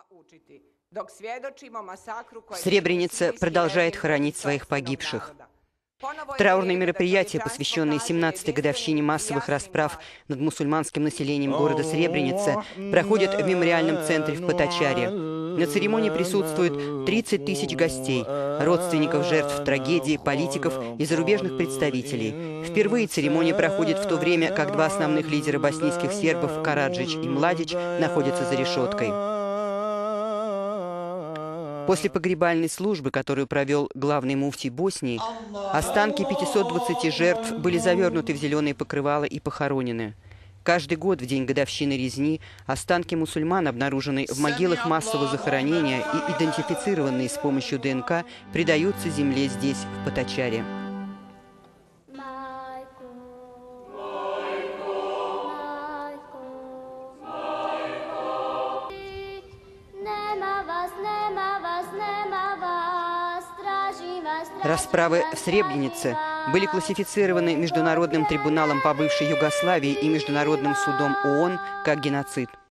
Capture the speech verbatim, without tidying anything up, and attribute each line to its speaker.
Speaker 1: Сребреница продолжает хоронить своих погибших. Траурные мероприятия, посвященные семнадцатой годовщине массовых расправ над мусульманским населением города Сребреница, проходят в мемориальном центре в Поточаре. На церемонии присутствуют тридцать тысяч гостей, родственников жертв трагедии, политиков и зарубежных представителей. Впервые церемония проходит в то время, как два основных лидера боснийских сербов, Караджич и Младич, находятся за решеткой. После погребальной службы, которую провел главный муфтий Боснии, останки пятисот двадцати жертв были завернуты в зеленые покрывала и похоронены. Каждый год в день годовщины резни останки мусульман, обнаруженные в могилах массового захоронения и идентифицированные с помощью ДНК, предаются земле здесь, в Поточаре. Расправы в Сребренице были классифицированы Международным трибуналом по бывшей Югославии и Международным судом ООН как геноцид.